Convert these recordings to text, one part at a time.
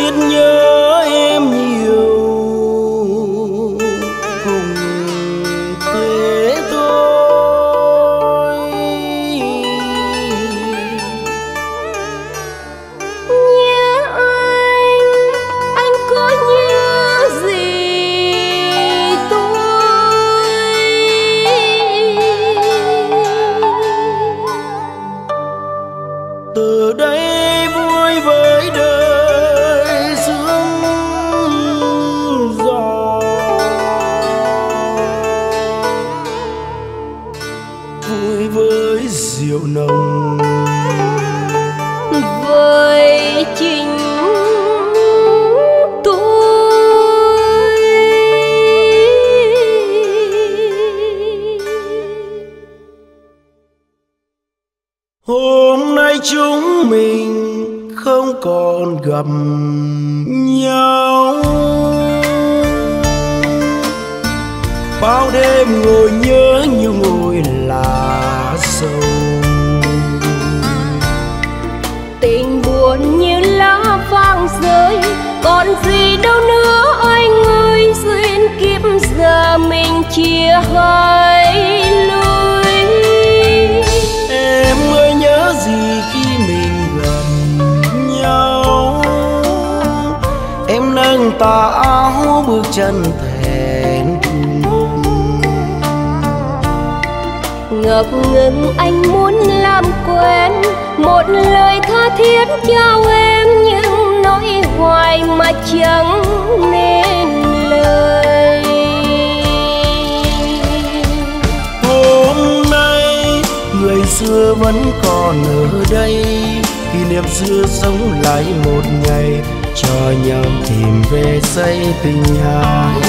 biết nhớ em nhiều, cùng thế thôi. Nhớ anh có nhớ gì tôi? Từ đây vui với đời sương gió, vui với rượu nồng, với chính tôi. hôm nay chúng mình không còn gặp nhau. Bao đêm ngồi nhớ như ngồi lá sầu, Tình buồn như lá vàng rơi, còn gì đâu nữa anh ơi. Duyên kiếp giờ mình chia hai lối. em ơi nhớ gì khi mình gần nhau. Em nâng tà áo bước chân thẹn thùng, Ngập ngừng anh muốn làm quen, một lời tha thiết trao em, nhưng nói hoài mà chẳng nên lời. hôm nay người xưa vẫn còn ở đây, kỷ niệm xưa sống lại một ngày, cho nhau tìm về xây tình hai.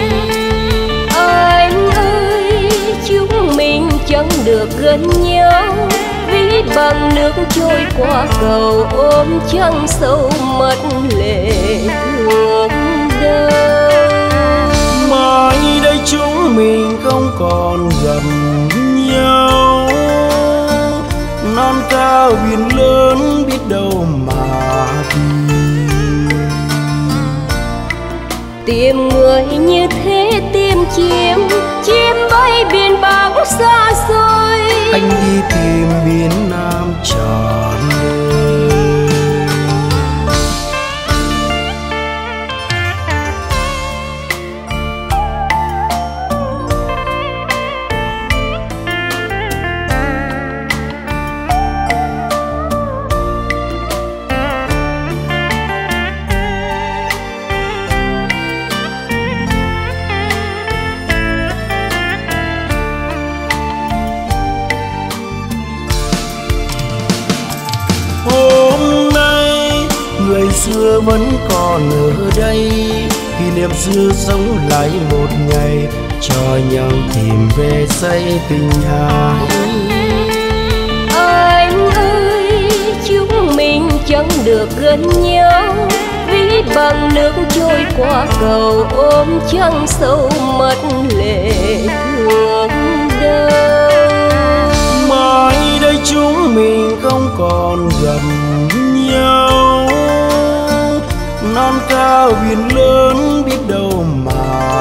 Anh ơi chúng mình chẳng được gần nhau, ví bằng nước trôi qua cầu, ôm trăng sâu mất lệ thương đau. Mai đây chúng mình không còn gần nhau, non cao biển lớn biết đâu mà Tìm người như thế tìm chim bay biển bão xa xôi. anh đi tìm biển Nam trọn đời. Hôm nay người xưa vẫn còn ở đây, kỷ niệm xưa sống lại một ngày, cho nhau tìm về xây tình hai. Anh ơi chúng mình chẳng được gần nhau, ví bằng nước trôi qua cầu, ôm trăng sâu mất lệ thương đau. Mai đây chúng mình không còn gần nhau, non cao biển lớn biết đâu mà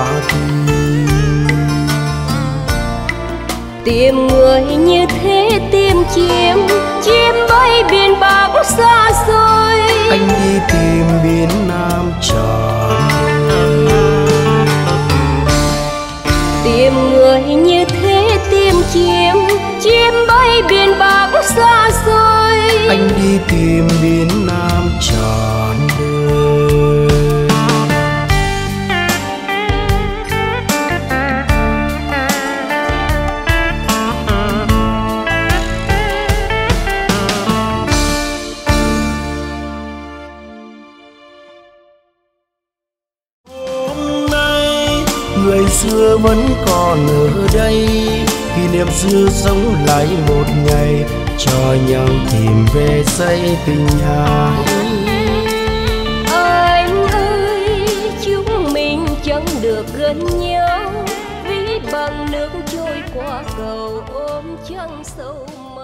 Tìm người như thế tìm chim bay biển bão xa xôi. anh đi tìm biển Nam trọn đời. Tìm người như thế tìm chim bay biển bão xa xôi. Anh đi tìm biển Nam trọn đời. Hôm nay người xưa vẫn còn ở đây, kỷ niệm xưa sống lại một ngày, cho nhau tìm về xây tình hai. Anh ơi chúng mình chẳng được gần nhau, ví bằng nước trôi qua cầu, ôm trăng sâu